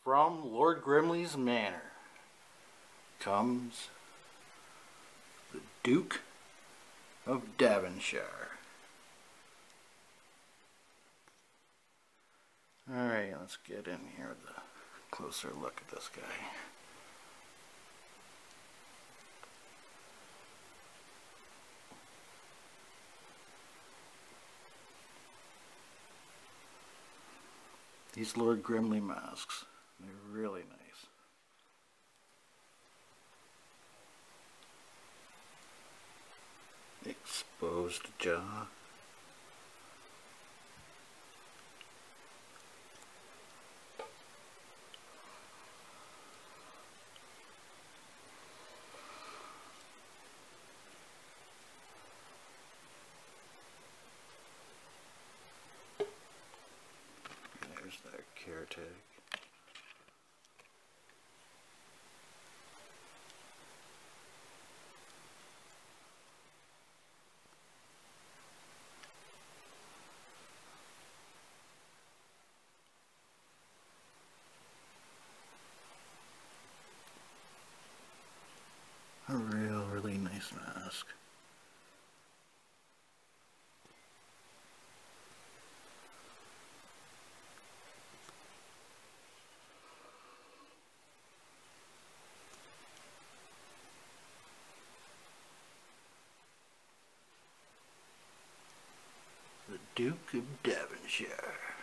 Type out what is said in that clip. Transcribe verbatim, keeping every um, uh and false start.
From Lord Grimley's Manor comes the Duke of Devonshire. Alright, let's get in here with a closer look at this guy. These Lord Grimley masks, they're really nice. Exposed jaw. There's that care tag. A real, really nice mask. The Duke of Devonshire.